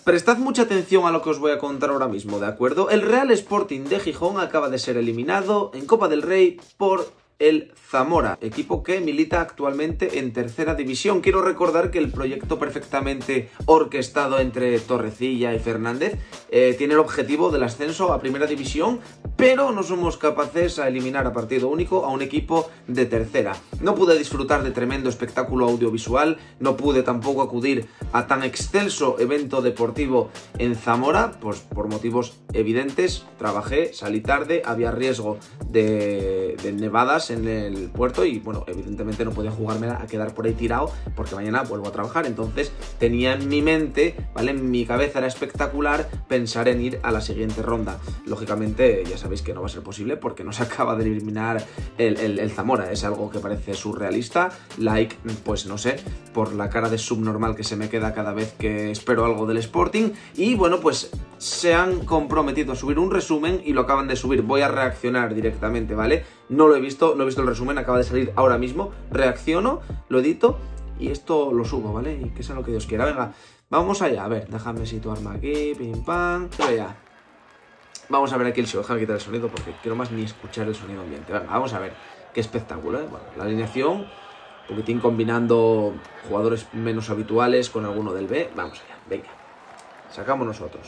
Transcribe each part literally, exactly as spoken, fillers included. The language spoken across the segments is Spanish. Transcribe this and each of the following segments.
Prestad mucha atención a lo que os voy a contar ahora mismo, ¿de acuerdo? El Real Sporting de Gijón acaba de ser eliminado en Copa del Rey por el Zamora, equipo que milita actualmente en tercera división. Quiero recordar que el proyecto perfectamente orquestado entre Torrecilla y Fernández eh, tiene el objetivo del ascenso a primera división, pero no somos capaces a eliminar a partido único a un equipo de tercera. No pude disfrutar de tremendo espectáculo audiovisual, no pude tampoco acudir a tan excelso evento deportivo en Zamora, pues por motivos evidentes. Trabajé, salí tarde, había riesgo de, de nevadas en el puerto y bueno, evidentemente no podía jugármela a quedar por ahí tirado porque mañana vuelvo a trabajar. Entonces tenía en mi mente, ¿vale? En mi cabeza era espectacular pensar en ir a la siguiente ronda. Lógicamente ya sabéis que no va a ser posible porque no se acaba de eliminar el, el, el Zamora, es algo que parece surrealista. Like, pues no sé, por la cara de subnormal que se me queda cada vez que espero algo del Sporting. Y bueno, pues se han comprometido a subir un resumen y lo acaban de subir. Voy a reaccionar directamente, ¿vale? No lo he visto, no he visto el resumen, acaba de salir ahora mismo. Reacciono, lo edito y esto lo subo, ¿vale? Y que sea lo que Dios quiera. Venga, vamos allá. A ver, déjame situarme aquí, pim pam. Pero ya. Vamos a ver aquí el show. Déjame quitar el sonido porque quiero más ni escuchar el sonido ambiente. Venga, vamos a ver. Qué espectáculo, ¿eh? Bueno, la alineación, un poquitín combinando jugadores menos habituales con alguno del B. Vamos allá, venga. Sacamos nosotros.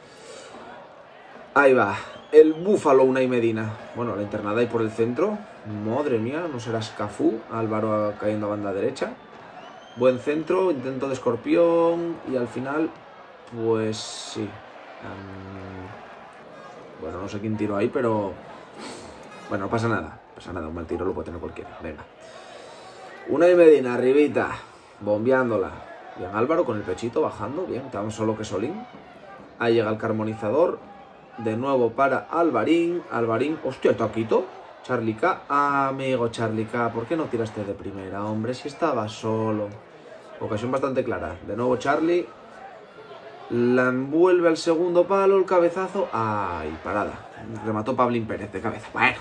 Ahí va. El Búfalo Unai Medina. Bueno, la internada ahí por el centro. Madre mía, no serás Cafú. Álvaro cayendo a banda derecha. Buen centro, intento de escorpión. Y al final, pues sí. Um, bueno, no sé quién tiró ahí, pero... Bueno, no pasa nada. No pasa nada, un mal tiro lo puede tener cualquiera. Venga. Unai Medina, arribita. Bombeándola. Bien, Álvaro con el pechito bajando. Bien, tan solo que Solín. Ahí llega el carmonizador. De nuevo para Alvarín. Alvarín, hostia, Taquito. Charlie K. Ah, amigo Charlie K. ¿Por qué no tiraste de primera, hombre? Si estaba solo. Ocasión bastante clara. De nuevo Charlie. La envuelve al segundo palo. El cabezazo. Ay, parada. Remató Pablín Pérez de cabeza. Bueno.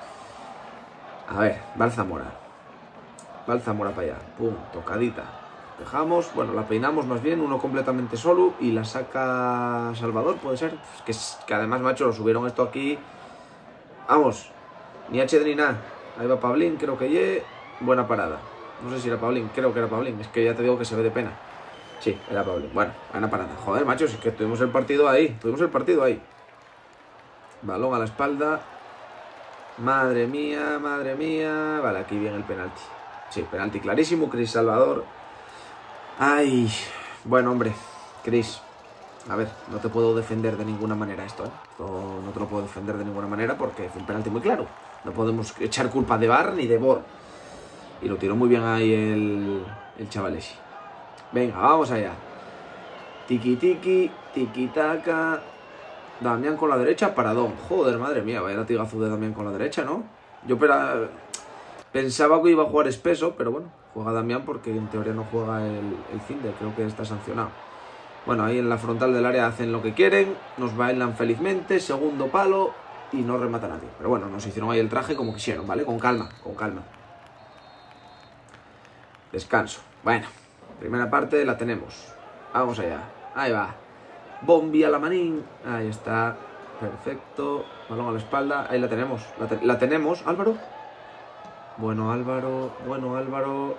A ver, va el Zamora. Va el Zamora para allá. Pum, tocadita. Dejamos, bueno, la peinamos más bien, uno completamente solo y la saca Salvador, puede ser. Que, que además, macho, lo subieron esto aquí. Vamos, ni H D ni nada. Ahí va Pablín, creo que ye. Buena parada. No sé si era Pablín, creo que era Pablín. Es que ya te digo que se ve de pena. Sí, era Pablín. Bueno, buena parada. Joder, macho, si es que tuvimos el partido ahí. Tuvimos el partido ahí. Balón a la espalda. Madre mía, madre mía. Vale, aquí viene el penalti. Sí, penalti clarísimo, Cris Salvador. Ay, bueno, hombre, Cris, a ver, no te puedo defender de ninguna manera esto, ¿eh? Esto no te lo puedo defender de ninguna manera porque fue un penalti muy claro. No podemos echar culpa de V A R ni de B O R. Y lo tiró muy bien ahí el, el chavalesi. Venga, vamos allá. Tiki tiki, tiki taka. Damián con la derecha, paradón. Joder, madre mía, vaya latigazo de Damián con la derecha, ¿no? Yo pera... pensaba que iba a jugar espeso, pero bueno, juega Damián porque en teoría no juega el, el finde, creo que está sancionado. Bueno, ahí en la frontal del área hacen lo que quieren, nos bailan felizmente, segundo palo y no remata nadie. Pero bueno, nos hicieron ahí el traje como quisieron, ¿vale? Con calma, con calma. Descanso. Bueno, primera parte la tenemos. Vamos allá. Ahí va. Bombi a la manín. Ahí está. Perfecto. Balón a la espalda. Ahí la tenemos. La, te la tenemos, Álvaro. Bueno, Álvaro. Bueno, Álvaro.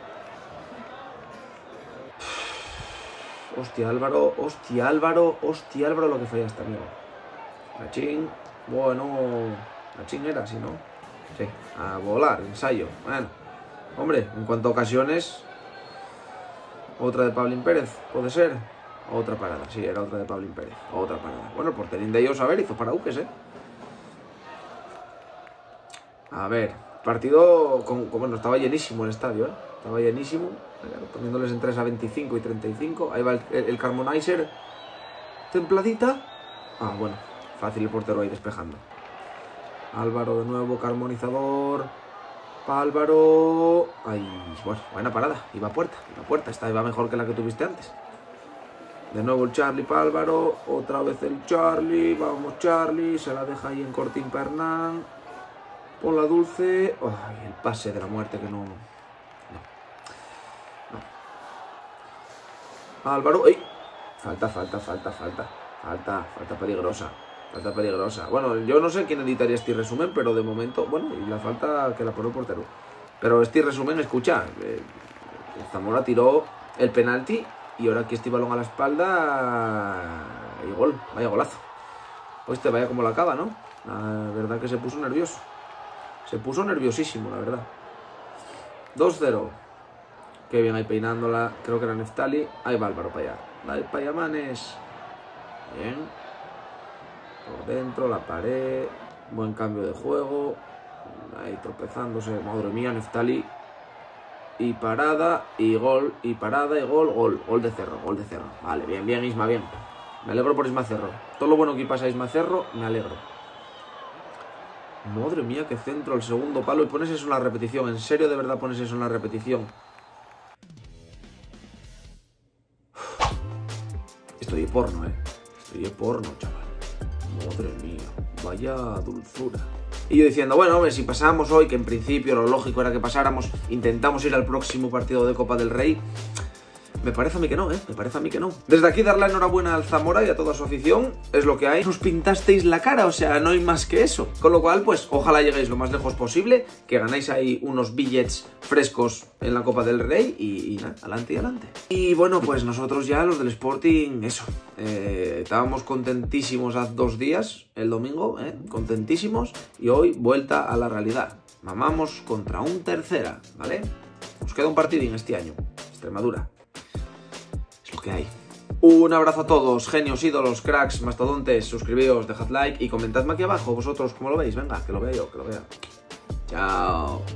Hostia, Álvaro. Hostia, Álvaro. Hostia, Álvaro, lo que fallaste, amigo. Nachín. Bueno. Nachín era así, ¿no? Sí. A volar. Ensayo. Bueno. Hombre, en cuanto a ocasiones. Otra de Pablín Pérez. Puede ser. Otra parada. Sí, era otra de Pablín Pérez. Otra parada. Bueno, el porterín de ellos, a ver, hizo para Uques, ¿eh? A ver. Partido, con, con, bueno, estaba llenísimo el estadio, ¿eh? Estaba llenísimo, poniéndoles en tres a veinticinco y treinta y cinco. Ahí va el, el, el Carmonizer. Templadita. Ah, bueno, fácil el portero ahí despejando. Álvaro de nuevo, Carmonizador. Pa Álvaro. Ay, bueno, buena parada. Iba a puerta, iba a puerta. Esta iba mejor que la que tuviste antes. De nuevo el Charlie para Álvaro. Otra vez el Charlie. Vamos, Charlie. Se la deja ahí en Cortín Pernán. Pon la dulce. Ay, el pase de la muerte que no... No. No. Álvaro. ¡Ey! Falta, falta, falta, falta. Falta, falta peligrosa. Falta peligrosa. Bueno, yo no sé quién editaría este resumen, pero de momento, bueno, y la falta que la pone el portero. Pero este resumen, escucha, eh, Zamora tiró el penalti y ahora aquí este balón a la espalda y gol, vaya golazo. Pues te vaya como la acaba, ¿no? La verdad que se puso nervioso. Se puso nerviosísimo, la verdad. dos cero. Qué bien ahí peinándola, creo que era Neftali. Ahí va Álvaro para allá. Ahí para allá, manes. Bien. Por dentro, la pared. Buen cambio de juego. Ahí tropezándose. Madre mía, Neftali. Y parada, y gol, y parada, y gol, gol. Gol de Cerro, gol de Cerro. Vale, bien, bien, Isma, bien. Me alegro por Isma Cerro. Todo lo bueno que pasa a Isma Cerro, me alegro. Madre mía, qué centro al segundo palo. Y pones eso en la repetición. ¿En serio de verdad pones eso en la repetición? Estoy de porno, eh. Estoy de porno, chaval. Madre mía, vaya dulzura. Y yo diciendo, bueno, hombre, si pasamos hoy, que en principio lo lógico era que pasáramos, intentamos ir al próximo partido de Copa del Rey. Me parece a mí que no, ¿eh? Me parece a mí que no. Desde aquí dar la enhorabuena al Zamora y a toda su afición. Es lo que hay. Nos pintasteis la cara, o sea, no hay más que eso. Con lo cual, pues, ojalá lleguéis lo más lejos posible, que ganáis ahí unos billets frescos en la Copa del Rey y, y nada, adelante y adelante. Y bueno, pues nosotros ya, los del Sporting, eso. Eh, estábamos contentísimos hace dos días, el domingo, ¿eh? Contentísimos. Y hoy, vuelta a la realidad. Mamamos contra un tercera, ¿vale? Nos queda un partidín este año. Extremadura. Que hay. Un abrazo a todos, genios, ídolos, cracks, mastodontes, suscribíos, dejad like y comentadme aquí abajo vosotros cómo lo veis, venga, que lo vea yo, que lo vea. Chao.